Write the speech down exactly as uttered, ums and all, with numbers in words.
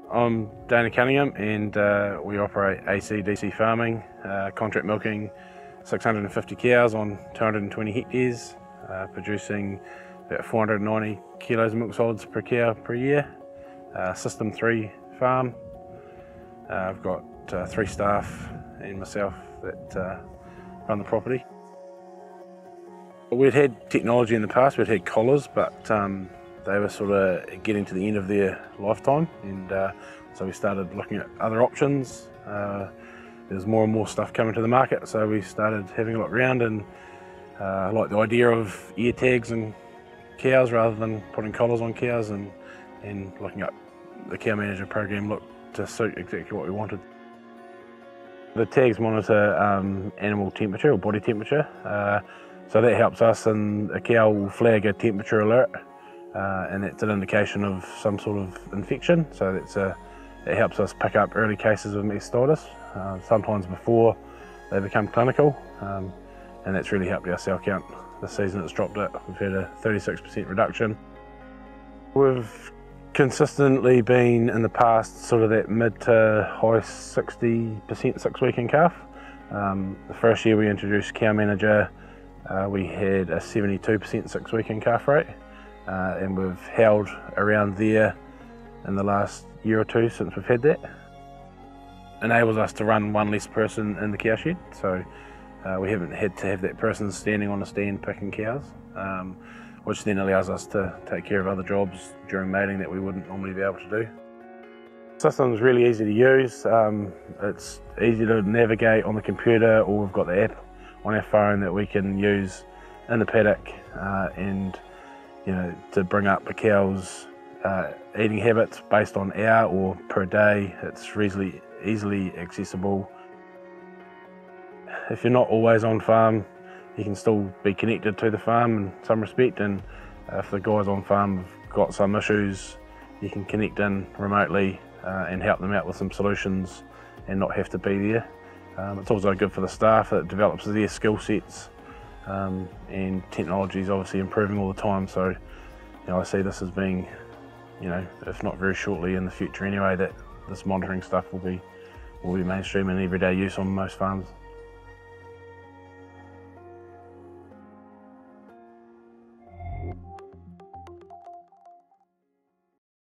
I'm Dayna Cunningham, and uh, we operate A C D C farming, uh, contract milking six hundred fifty cows on two hundred twenty hectares, uh, producing about four hundred ninety kilos of milk solids per cow per year. Uh, System three farm. Uh, I've got uh, three staff and myself that uh, run the property. We'd had technology in the past, we'd had collars, but um, they were sort of getting to the end of their lifetime, and uh, so we started looking at other options. Uh, there's more and more stuff coming to the market, so we started having a look around, and uh, I like the idea of ear tags and cows rather than putting collars on cows, and, and looking up the CowManager program looked to suit exactly what we wanted. The tags monitor um, animal temperature or body temperature, uh, so that helps us, and a cow will flag a temperature alert. Uh, and that's an indication of some sort of infection, so that's a, it helps us pick up early cases of mastitis, uh, sometimes before they become clinical, um, and that's really helped our cell count this season. It's dropped it. We've had a thirty-six percent reduction. We've consistently been in the past sort of that mid to high sixty percent six week in calf. Um, the first year we introduced CowManager, uh, we had a seventy-two percent six week in calf rate. Uh, and we've held around there in the last year or two since we've had that. Enables us to run one less person in the cow shed, so uh, we haven't had to have that person standing on a stand picking cows, um, which then allows us to take care of other jobs during mating that we wouldn't normally be able to do. The system's really easy to use. Um, it's easy to navigate on the computer, or we've got the app on our phone that we can use in the paddock, uh, and you know, to bring up a cow's uh, eating habits based on hour or per day. It's easily, easily accessible. If you're not always on farm, you can still be connected to the farm in some respect, and if the guys on farm have got some issues, you can connect in remotely uh, and help them out with some solutions and not have to be there. Um, it's also good for the staff. It develops their skill sets. Um, and technology is obviously improving all the time, so you know, I see this as being, you know, if not very shortly in the future anyway, that this monitoring stuff will be will be mainstream and everyday use on most farms.